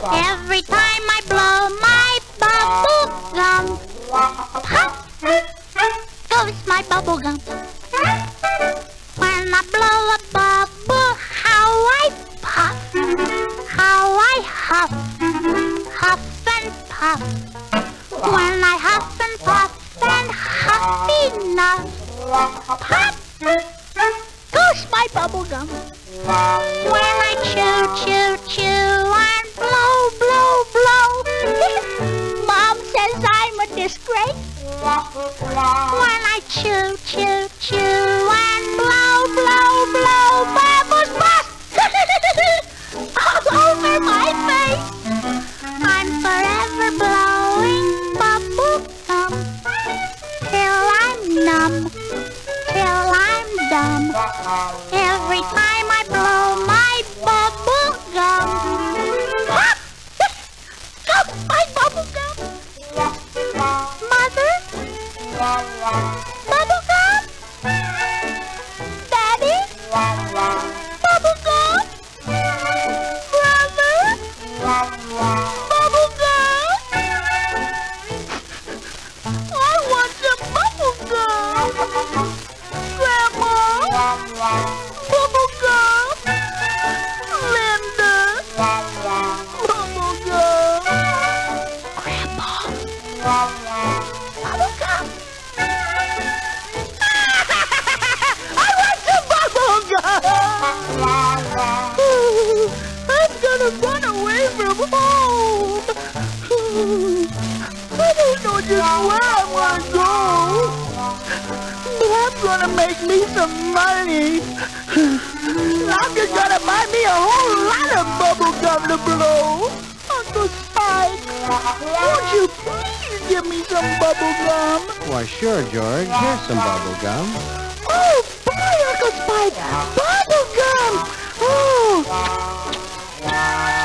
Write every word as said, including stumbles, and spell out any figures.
Every time I blow my bubble gum, pop goes my bubble gum. When I blow a bubble, how I puff, how I huff, huff and puff. When I huff and puff and huff enough, pop goes my bubble gum. When I chew, chew, chew and blow, blow, blow, Mom says I'm a disgrace. When I chew, chew, chew and blow, blow, blow, bubbles burst all over my face. I'm forever blowing bubble gum till I'm numb, till I'm dumb. Every time I blow my bubble gum, pop! Go, my bubble gum. Mother? Bubble gum? Daddy? Bubble gum? Brother? Bubble gum? I want some bubble gum. Grandma? Bubble gum? Linda? Bubble gum? Grandpa? Bubble gum? I want some bubble gum! Ooh, I'm gonna run away from home. Ooh, I don't know just where I want to go. But I'm gonna make me some money. I'm just gonna buy me a whole lot of bubble gum to blow. Uncle Spike, won't you please give me some bubble gum? Why, sure, George. Here's some bubble gum. Oh, boy, Uncle Spike, bubble gum! Oh.